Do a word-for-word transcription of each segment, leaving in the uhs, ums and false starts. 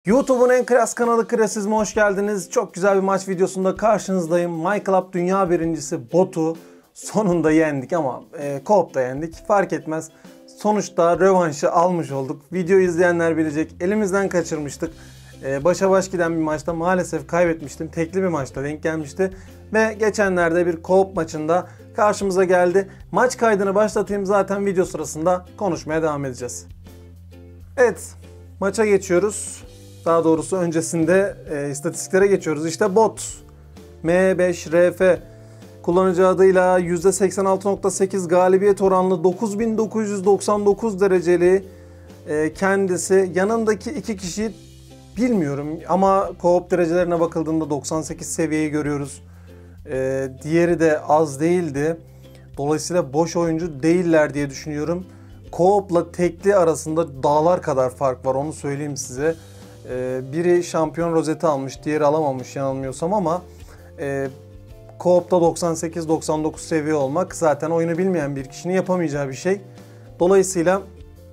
YouTube'un en klas kanalı Krasizm'e hoş geldiniz. Çok güzel bir maç videosunda karşınızdayım. MyClub dünya birincisi Bot'u sonunda yendik ama e, co-op'ta yendik. Fark etmez. Sonuçta rövanşı almış olduk. Videoyu izleyenler bilecek. Elimizden kaçırmıştık. E, başa baş giden bir maçta maalesef kaybetmiştim. Tekli bir maçta denk gelmişti. Ve geçenlerde bir co-op maçında karşımıza geldi. Maç kaydını başlatayım, zaten video sırasında konuşmaya devam edeceğiz. Evet, maça geçiyoruz. Daha doğrusu öncesinde e, istatistiklere geçiyoruz. İşte bot M beş R F kullanıcı adıyla yüzde seksen altı nokta sekiz galibiyet oranlı, dokuz bin dokuz yüz doksan dokuz dereceli e, kendisi. Yanındaki iki kişi bilmiyorum ama co-op derecelerine bakıldığında doksan sekiz seviyeyi görüyoruz. E, diğeri de az değildi. Dolayısıyla boş oyuncu değiller diye düşünüyorum. Co-op'la tekli arasında dağlar kadar fark var, onu söyleyeyim size. Biri şampiyon rozeti almış, diğeri alamamış yanılmıyorsam ama e, co-op'ta doksan sekiz doksan dokuz seviye olmak zaten oyunu bilmeyen bir kişinin yapamayacağı bir şey. Dolayısıyla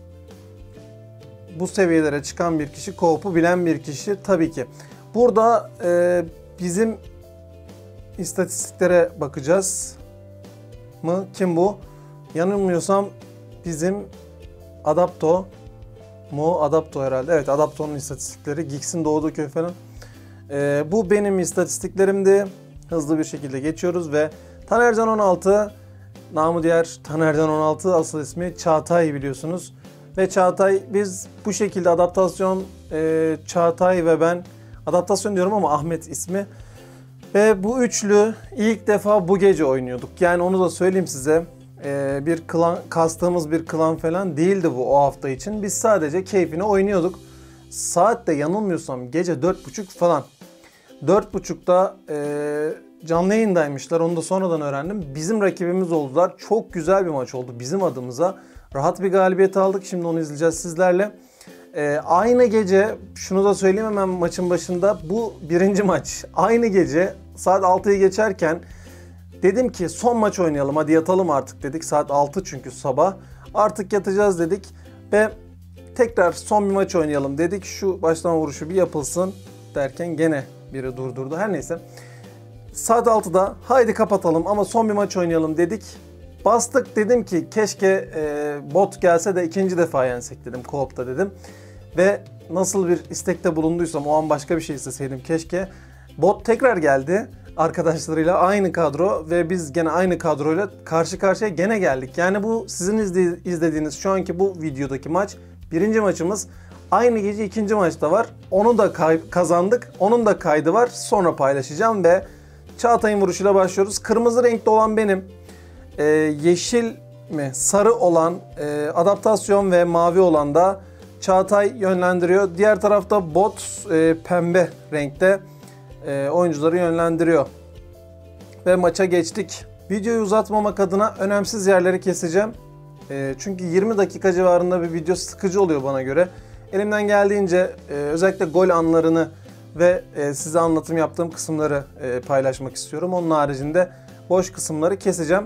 bu seviyelere çıkan bir kişi, co-op'u bilen bir kişi tabii ki. Burada e, bizim istatistiklere bakacağız mı? Kim bu? Yanılmıyorsam bizim Adapto mu? Adapto herhalde. Evet, Adapto'nun istatistikleri. Geeks'in doğduğu köy falan. Ee, bu benim istatistiklerimdi. Hızlı bir şekilde geçiyoruz ve Tanercan on altı, namı diğer Tanercan on altı, asıl ismi Çağatay biliyorsunuz. Ve Çağatay, biz bu şekilde adaptasyon, e, Çağatay ve ben, adaptasyon diyorum ama Ahmet ismi. Ve bu üçlü ilk defa bu gece oynuyorduk. Yani onu da söyleyeyim size. Ee, bir klan, kastığımız bir klan falan değildi bu o hafta için. Biz sadece keyfine oynuyorduk. Saat de yanılmıyorsam gece dört buçuk falan. dört buçukta e, canlı yayındaymışlar. Onu da sonradan öğrendim. Bizim rakibimiz oldular. Çok güzel bir maç oldu bizim adımıza. Rahat bir galibiyet aldık. Şimdi onu izleyeceğiz sizlerle. E, aynı gece, şunu da söyleyeyim hemen maçın başında. Bu birinci maç. Aynı gece saat altıyı geçerken dedim ki son maç oynayalım, hadi yatalım artık dedik. Saat altı çünkü sabah. Artık yatacağız dedik ve tekrar son bir maç oynayalım dedik. Şu başlama vuruşu bir yapılsın derken gene biri durdurdu. Her neyse. Saat altıda haydi kapatalım ama son bir maç oynayalım dedik. Bastık, dedim ki keşke e, bot gelse de ikinci defa yensek dedim co-op'ta dedim. Ve nasıl bir istekte bulunduysam, o an başka bir şey isteseydim keşke. Bot tekrar geldi. Arkadaşlarıyla aynı kadro ve biz gene aynı kadroyla karşı karşıya gene geldik. Yani bu sizin izlediğiniz şu anki bu videodaki maç birinci maçımız. Aynı gece ikinci maçta var. Onu da kazandık. Onun da kaydı var. Sonra paylaşacağım ve Çağatay'ın vuruşuyla başlıyoruz. Kırmızı renkli olan benim. Ee, yeşil mi? Sarı olan e, adaptasyon ve mavi olan da Çağatay yönlendiriyor. Diğer tarafta bot e, pembe renkte E, oyuncuları yönlendiriyor. Ve maça geçtik. Videoyu uzatmamak adına önemsiz yerleri keseceğim. E, çünkü yirmi dakika civarında bir video sıkıcı oluyor bana göre. Elimden geldiğince e, özellikle gol anlarını ve e, size anlatım yaptığım kısımları e, paylaşmak istiyorum. Onun haricinde boş kısımları keseceğim.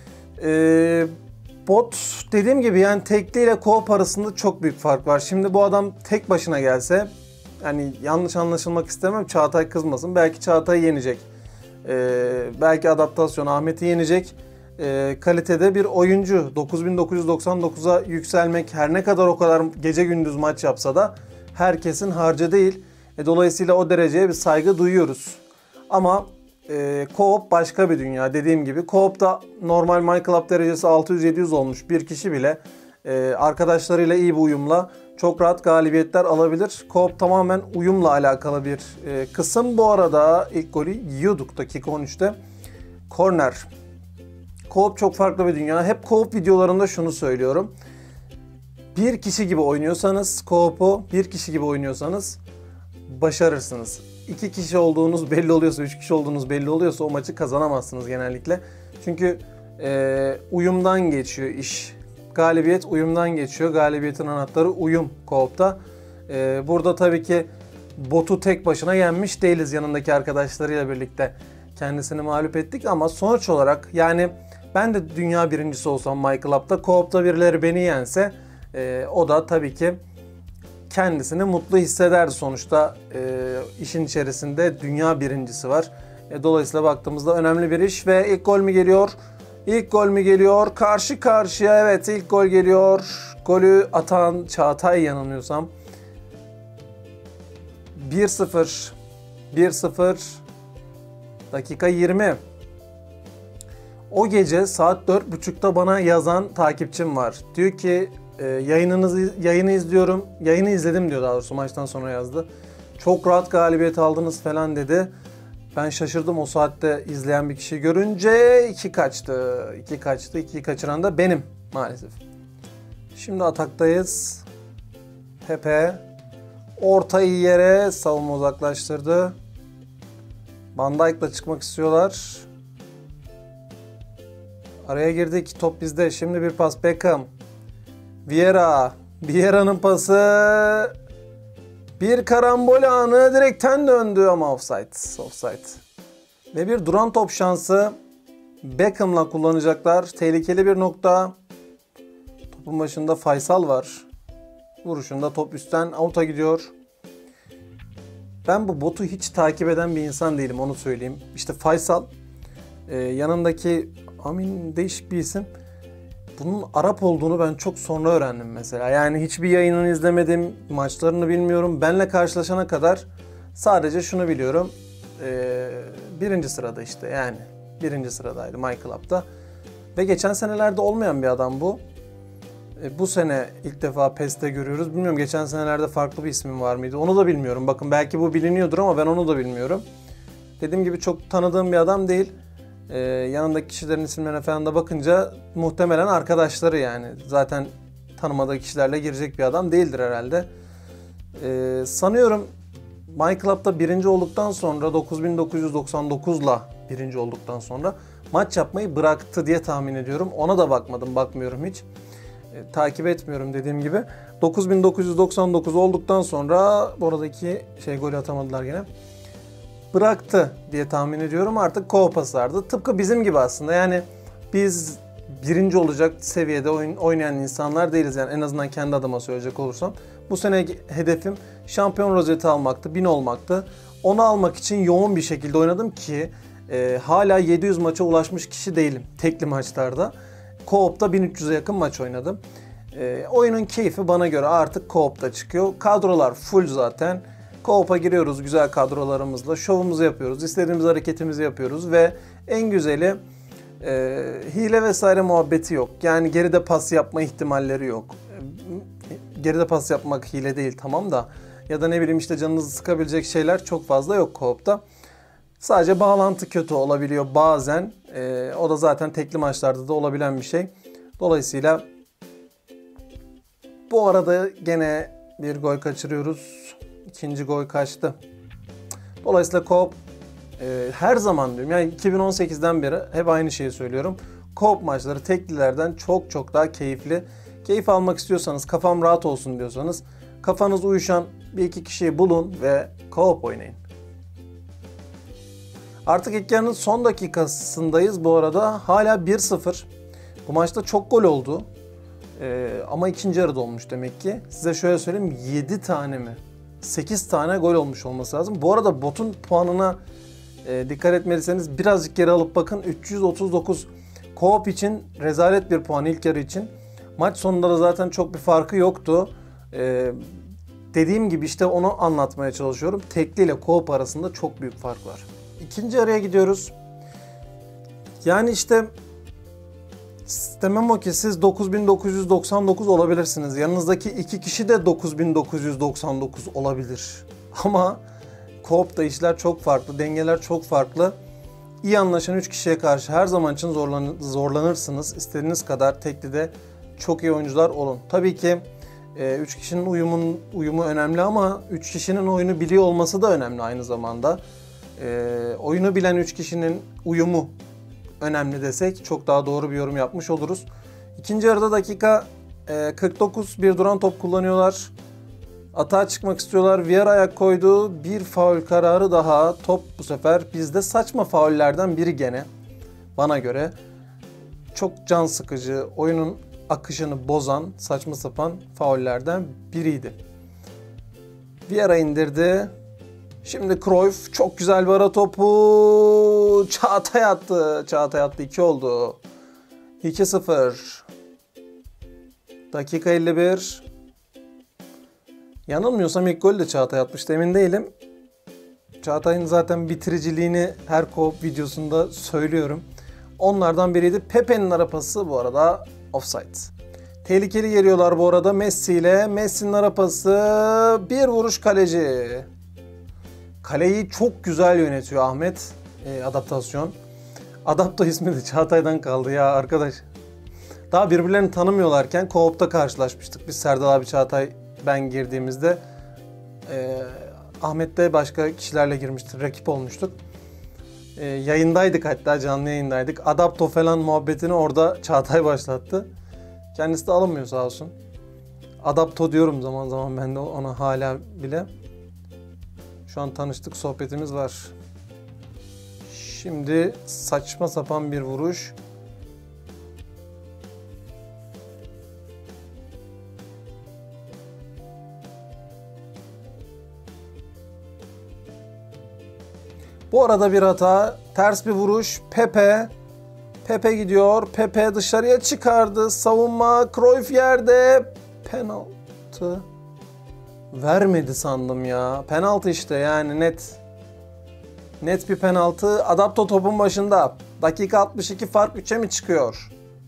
E, bot dediğim gibi yani tekli ile co-op arasında çok büyük fark var. Şimdi bu adam tek başına gelse, yani yanlış anlaşılmak istemem, Çağatay kızmasın. Belki Çağatay yenecek. Ee, belki adaptasyon Ahmet'i yenecek. Ee, kalitede bir oyuncu. dokuz bin dokuz yüz doksan dokuza yükselmek, her ne kadar o kadar gece gündüz maç yapsa da herkesin harcı değil. E, dolayısıyla o dereceye bir saygı duyuyoruz. Ama e, co-op başka bir dünya. Dediğim gibi co-op'ta normal MyClub derecesi altı yüz yedi yüz olmuş bir kişi bile e, arkadaşlarıyla iyi bir uyumla çok rahat galibiyetler alabilir. Co-op tamamen uyumla alakalı bir e, kısım. Bu arada ilk golü yiyorduk dakika on üçte. Korner. Co-op çok farklı bir dünya. Hep co-op videolarında şunu söylüyorum. Bir kişi gibi oynuyorsanız co-op'u, bir kişi gibi oynuyorsanız başarırsınız. İki kişi olduğunuz belli oluyorsa, üç kişi olduğunuz belli oluyorsa o maçı kazanamazsınız genellikle. Çünkü e, uyumdan geçiyor iş. Galibiyet uyumdan geçiyor. Galibiyetin anahtarı uyum co-op'ta. Ee, burada tabii ki botu tek başına yenmiş değiliz. Yanındaki arkadaşlarıyla birlikte kendisini mağlup ettik ama sonuç olarak yani ben de dünya birincisi olsam MyClub'da co-op'ta birileri beni yense e, o da tabii ki kendisini mutlu hissederdi sonuçta. E, işin içerisinde dünya birincisi var. E, dolayısıyla baktığımızda önemli bir iş ve ilk gol mü geliyor? İlk gol mü geliyor? Karşı karşıya, evet, ilk gol geliyor. Golü atan Çağatay yanılmıyorsam. bir sıfır. bir sıfır. Dakika yirmi. O gece saat dört buçukta bana yazan takipçim var. Diyor ki e, yayınınızı yayını izliyorum. Yayını izledim diyor, daha doğrusu maçtan sonra yazdı. Çok rahat galibiyet aldınız falan dedi. Ben şaşırdım o saatte izleyen bir kişi görünce. iki kaçtı. iki kaçtı. ikiyi kaçıran da benim maalesef. Şimdi ataktayız. Pepe ortayı yere, savunma uzaklaştırdı. Van Dijk'la çıkmak istiyorlar. Araya girdik. Top bizde. Şimdi bir pas Beckham. Vieira. Vieira'nın pası. Bir karambol anı, direkten döndü ama offside. Offside. Ve bir duran top şansı. Beckham'la kullanacaklar. Tehlikeli bir nokta. Topun başında Faysal var. Vuruşunda top üstten out'a gidiyor. Ben bu botu hiç takip eden bir insan değilim, onu söyleyeyim. İşte Faysal, e, yanındaki Amin, değişik bir isim. Bunun Arap olduğunu ben çok sonra öğrendim mesela. Yani hiçbir yayınını izlemedim, maçlarını bilmiyorum. Benle karşılaşana kadar sadece şunu biliyorum. E, birinci sırada işte yani. Birinci sıradaydı My Club'da. Ve geçen senelerde olmayan bir adam bu. E, bu sene ilk defa P E S'te görüyoruz. Bilmiyorum, geçen senelerde farklı bir ismin var mıydı? Onu da bilmiyorum. Bakın, belki bu biliniyordur ama ben onu da bilmiyorum. Dediğim gibi çok tanıdığım bir adam değil. Ee, yanındaki kişilerin isimlerine falan da bakınca muhtemelen arkadaşları yani. Zaten tanımadığı kişilerle girecek bir adam değildir herhalde. Ee, sanıyorum My Club'da birinci olduktan sonra dokuz bin dokuz yüz doksan dokuz'la birinci olduktan sonra maç yapmayı bıraktı diye tahmin ediyorum. Ona da bakmadım, bakmıyorum hiç. Ee, takip etmiyorum dediğim gibi. dokuz bin dokuz yüz doksan dokuz olduktan sonra oradaki şey golü atamadılar gene. Bıraktı diye tahmin ediyorum. Artık co-op sardı. Tıpkı bizim gibi aslında. Yani biz birinci olacak seviyede oyun, oynayan insanlar değiliz. Yani en azından kendi adıma söyleyecek olursam. Bu sene hedefim şampiyon rozeti almaktı, bin olmaktı. Onu almak için yoğun bir şekilde oynadım ki e, hala yedi yüz maça ulaşmış kişi değilim tekli maçlarda. Co-op'ta bin üç yüze yakın maç oynadım. E, oyunun keyfi bana göre artık co-op'ta çıkıyor. Kadrolar full zaten. Co-op'a giriyoruz güzel kadrolarımızla, şovumuzu yapıyoruz, istediğimiz hareketimizi yapıyoruz ve en güzeli e, hile vesaire muhabbeti yok. Yani geride pas yapma ihtimalleri yok. E, geride pas yapmak hile değil, tamam da, ya da ne bileyim işte canınızı sıkabilecek şeyler çok fazla yok co-op'ta. Sadece bağlantı kötü olabiliyor bazen. E, o da zaten tekli maçlarda da olabilen bir şey. Dolayısıyla bu arada gene bir gol kaçırıyoruz. İkinci gol kaçtı. Dolayısıyla co-op e, her zaman diyorum, yani iki bin on sekiz'den beri hep aynı şeyi söylüyorum. Co-op maçları teklilerden çok çok daha keyifli. Keyif almak istiyorsanız, kafam rahat olsun diyorsanız, kafanız uyuşan bir iki kişiyi bulun ve co-op oynayın. Artık ilk yarının son dakikasındayız bu arada. Hala bir sıfır. Bu maçta çok gol oldu. E, ama ikinci yarıda olmuş demek ki. Size şöyle söyleyeyim, yedi tane mi? sekiz tane gol olmuş olması lazım. Bu arada botun puanına e, dikkat etmeliyseniz birazcık geri alıp bakın. üç yüz otuz dokuz co-op için rezalet bir puan ilk yarı için. Maç sonunda da zaten çok bir farkı yoktu. E, dediğim gibi işte onu anlatmaya çalışıyorum. Tekli ile co-op arasında çok büyük fark var. İkinci yarıya gidiyoruz. Yani işte demem o ki siz dokuz bin dokuz yüz doksan dokuz olabilirsiniz. Yanınızdaki iki kişi de dokuz bin dokuz yüz doksan dokuz olabilir. Ama co-op'ta işler çok farklı, dengeler çok farklı. İyi anlaşan üç kişiye karşı her zaman için zorlan zorlanırsınız. İstediğiniz kadar teklide çok iyi oyuncular olun. Tabii ki üç kişinin uyumun, uyumu önemli ama üç kişinin oyunu biliyor olması da önemli aynı zamanda. E, oyunu bilen üç kişinin uyumu önemli desek çok daha doğru bir yorum yapmış oluruz. İkinci yarıda dakika kırk dokuz, bir duran top kullanıyorlar. Atağa çıkmak istiyorlar. Vieira ayak koydu. Bir faul kararı daha. Top bu sefer bizde. Saçma faullerden biri gene. Bana göre. Çok can sıkıcı, oyunun akışını bozan saçma sapan faullerden biriydi. Vieira indirdi. Şimdi Cruyff çok güzel bir ara topu. Çağatay attı. Çağatay attı. iki oldu. iki sıfır. Dakika elli bir. Yanılmıyorsam ilk golü de Çağatay atmıştı. Emin değilim. Çağatay'ın zaten bitiriciliğini her co-op videosunda söylüyorum. Onlardan biriydi. Pepe'nin ara pası bu arada offside. Tehlikeli geliyorlar bu arada Messi ile. Messi'nin ara pası. Bir vuruş kaleci. Kaleyi çok güzel yönetiyor Ahmet. E, adaptasyon. Adapto ismi de Çağatay'dan kaldı ya arkadaş. Daha birbirlerini tanımıyorlarken co-op'ta karşılaşmıştık. Biz Serdal abi, Çağatay, ben girdiğimizde e, Ahmet de başka kişilerle girmiştik. Rakip olmuştuk. E, yayındaydık, hatta canlı yayındaydık. Adapto falan muhabbetini orada Çağatay başlattı. Kendisi de alınmıyor sağ olsun. Adapto diyorum zaman zaman ben de ona hala bile. Şu an tanıştık, sohbetimiz var. Şimdi saçma sapan bir vuruş. Bu arada bir hata, ters bir vuruş. Pepe. Pepe gidiyor. Pepe dışarıya çıkardı. Savunma. Cruyff yerde. Penaltı. Vermedi sandım ya. Penaltı işte, yani net. Net bir penaltı. Adapto topun başında. Dakika altmış iki, fark üçe mi çıkıyor?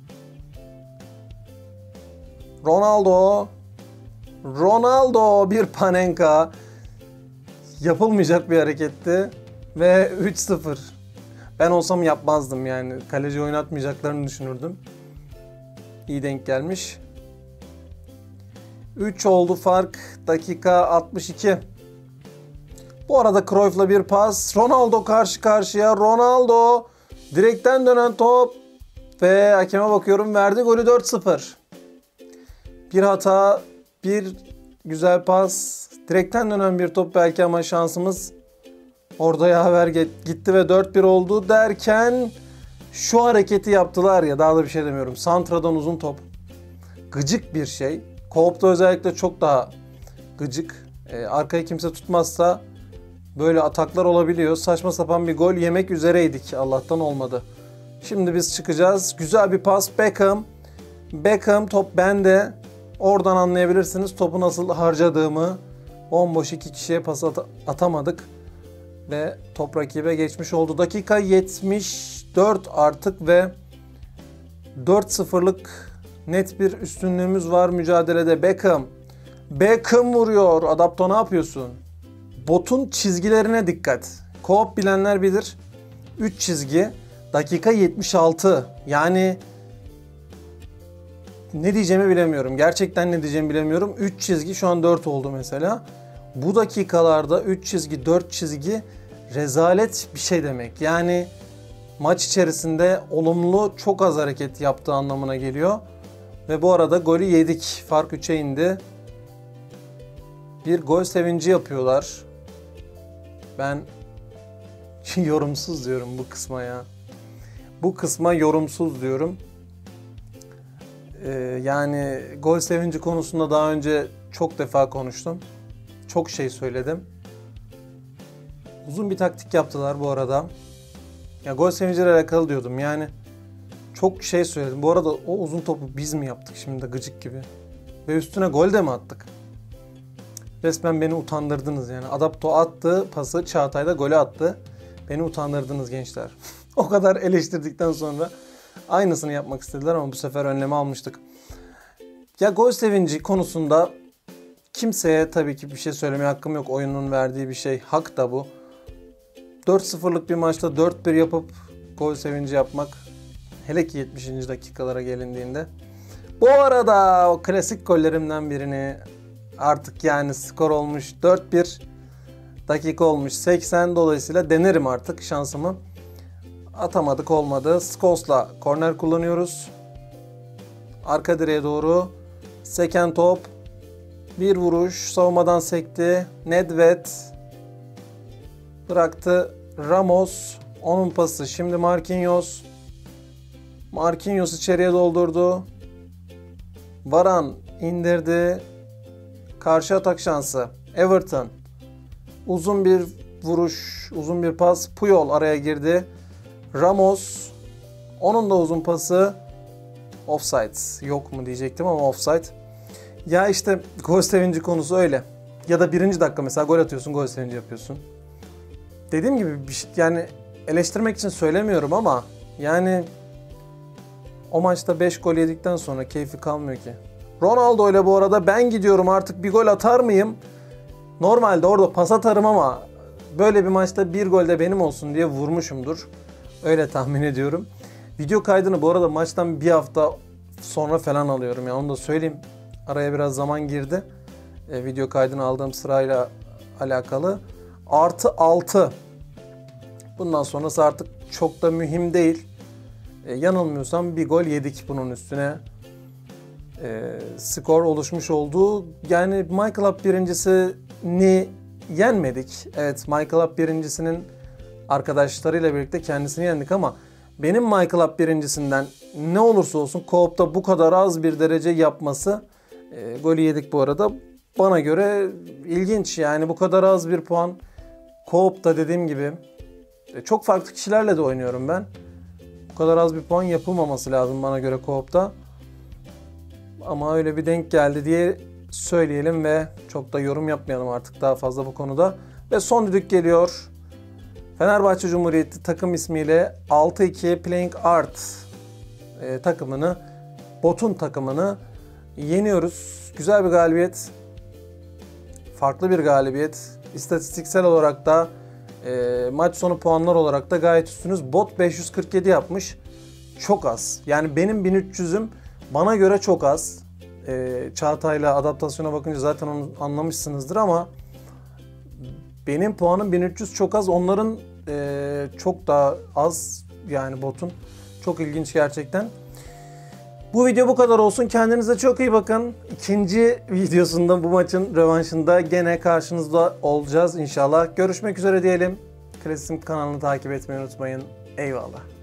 Ronaldo. Ronaldo bir Panenka. Yapılmayacak bir hareketti. Ve üç sıfır. Ben olsam yapmazdım yani. Kaleci oynatmayacaklarını düşünürdüm. İyi denk gelmiş. üç oldu fark. Dakika altmış iki. Bu arada Cruyff'la bir pas. Ronaldo karşı karşıya. Ronaldo. Direkten dönen top. Ve hakeme bakıyorum, verdi golü. Dört sıfır. Bir hata. Bir güzel pas. Direkten dönen bir top belki ama şansımız orada yaver gitti ve dört bir oldu derken şu hareketi yaptılar ya, daha da bir şey demiyorum. Santradan uzun top. Gıcık bir şey. Co-op'ta özellikle çok daha gıcık. Ee, arkayı kimse tutmazsa böyle ataklar olabiliyor. Saçma sapan bir gol yemek üzereydik. Allah'tan olmadı. Şimdi biz çıkacağız. Güzel bir pas. Beckham. Beckham, top bende. Oradan anlayabilirsiniz topu nasıl harcadığımı. Bomboş iki kişiye pas at- atamadık. Ve top rakibe geçmiş oldu. Dakika yetmiş dört artık ve dört sıfırlık net bir üstünlüğümüz var mücadelede. Beckham. Beckham vuruyor. Adapto, ne yapıyorsun? Botun çizgilerine dikkat. Co-op bilenler bilir. üç çizgi. Dakika yetmiş altı. Yani ne diyeceğimi bilemiyorum. Gerçekten ne diyeceğimi bilemiyorum. üç çizgi, şu an dört oldu mesela. Bu dakikalarda üç çizgi, dört çizgi rezalet bir şey demek. Yani maç içerisinde olumlu çok az hareket yaptığı anlamına geliyor. Ve bu arada golü yedik. Fark üçe indi. Bir gol sevinci yapıyorlar. Ben yorumsuz diyorum bu kısma ya. Bu kısma yorumsuz diyorum. Ee, yani gol sevinci konusunda daha önce çok defa konuştum. Çok şey söyledim. Uzun bir taktik yaptılar bu arada. Ya gol sevinciyle alakalı diyordum yani. Çok şey söyledim. Bu arada o uzun topu biz mi yaptık şimdi de gıcık gibi? Ve üstüne gol de mi attık? Resmen beni utandırdınız yani. Adapto attı pası, Çağatay da golü attı. Beni utandırdınız gençler. O kadar eleştirdikten sonra aynısını yapmak istediler ama bu sefer önlemi almıştık. Ya gol sevinci konusunda kimseye tabii ki bir şey söylemeye hakkım yok. Oyunun verdiği bir şey. Hak da bu. dört sıfırlık bir maçta dört bir yapıp gol sevinci yapmak, hele ki yetmişinci dakikalara gelindiğinde. Bu arada o klasik gollerimden birini, artık yani skor olmuş dört bir, dakika olmuş seksen, dolayısıyla denerim artık şansımı. Atamadık, olmadı. Scholes'la korner kullanıyoruz. Arka direğe doğru seken top. Bir vuruş, savunmadan sekti. Nedved bıraktı. Ramos, onun pası. Şimdi Marquinhos. Marquinhos içeriye doldurdu. Varane indirdi. Karşı atak şansı. Everton. Uzun bir vuruş, uzun bir pas. Puyol araya girdi. Ramos. Onun da uzun pası. Offside. Yok mu diyecektim ama offside. Ya işte gol sevinci konusu öyle. Ya da birinci dakika mesela gol atıyorsun, gol sevinci yapıyorsun. Dediğim gibi bir şey, yani eleştirmek için söylemiyorum ama yani o maçta beş gol yedikten sonra keyfi kalmıyor ki. Ronaldo ile bu arada ben gidiyorum artık bir gol atar mıyım? Normalde orada pas atarım ama böyle bir maçta bir gol de benim olsun diye vurmuşumdur. Öyle tahmin ediyorum. Video kaydını bu arada maçtan bir hafta sonra falan alıyorum. Yani onu da söyleyeyim. Araya biraz zaman girdi. E, video kaydını aldığım sırayla alakalı. Artı altı. Bundan sonrası artık çok da mühim değil. E, yanılmıyorsam bir gol yedik bunun üstüne. E, skor oluşmuş oldu. Yani My Club birincisini yenmedik. Evet, My Club birincisinin arkadaşlarıyla birlikte kendisini yendik ama benim My Club birincisinden ne olursa olsun Co-op'ta bu kadar az bir derece yapması, e, golü yedik bu arada, bana göre ilginç. Yani bu kadar az bir puan Co-op'ta, dediğim gibi e, çok farklı kişilerle de oynuyorum ben. Bu kadar az bir puan yapılmaması lazım bana göre Co-op'ta. Ama öyle bir denk geldi diye söyleyelim ve çok da yorum yapmayalım artık daha fazla bu konuda. Ve son düdük geliyor. Fenerbahçe Cumhuriyeti takım ismiyle altı iki Playing Art e, takımını, Bot'un takımını yeniyoruz. Güzel bir galibiyet. Farklı bir galibiyet. İstatistiksel olarak da e, maç sonu puanlar olarak da gayet üstünüz. Bot beş yüz kırk yedi yapmış. Çok az. Yani benim bin üç yüzüm bana göre çok az. E, Çağatay'la adaptasyona bakınca zaten onu anlamışsınızdır ama benim puanım bin üç yüz çok az. Onların e, çok daha az, yani botun. Çok ilginç gerçekten. Bu video bu kadar olsun. Kendinize çok iyi bakın. İkinci videosunda, bu maçın rövanşında gene karşınızda olacağız inşallah. Görüşmek üzere diyelim. Klasim kanalını takip etmeyi unutmayın. Eyvallah.